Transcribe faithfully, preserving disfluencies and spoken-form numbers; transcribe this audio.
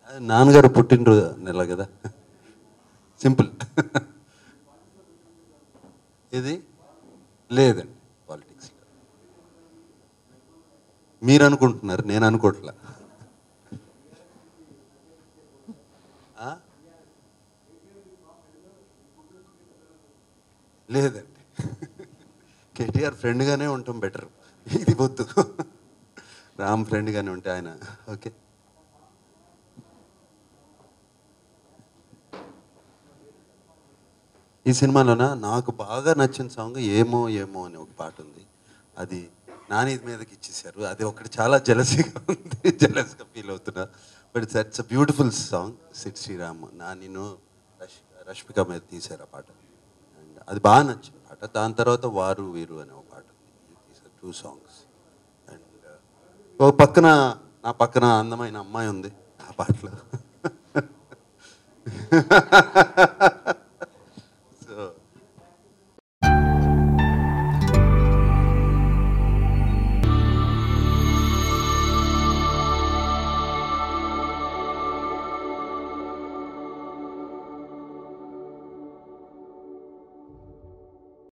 నాన్నగారు పుట్టినరోజు నెల కదా, సింపుల్. ఇది లేదండి పాలిటిక్స్. మీరు అనుకుంటున్నారు, నేను అనుకోవట్లా. లేదండి, కేటీఆర్ ఫ్రెండ్గానే ఉంటాం బెటర్. ఇది వద్దు, రామ్ ఫ్రెండ్గానే ఉంటే ఆయన ఓకే. ఈ సినిమాలోన నాకు బాగా నచ్చిన సాంగ్ ఏమో ఏమో అని ఒక పాట ఉంది. అది నాని మీదకి ఇచ్చేసారు. అది ఒకటి చాలా జలసీగా ఉంది, జలస్గా ఫీల్ అవుతున్నా. But it's it's a beautiful song. Sid Sriram నానిను రష్ రష్మిక మీద తీశారు ఆ పాట. అండ్ అది బాగా నచ్చిన పాట. దాని తర్వాత వారు వీరు అనే ఒక పాట ఉంది. Two songs. అండ్ ఒక పక్కన నా పక్కన అందమైన అమ్మాయి ఉంది ఆ పాటలో.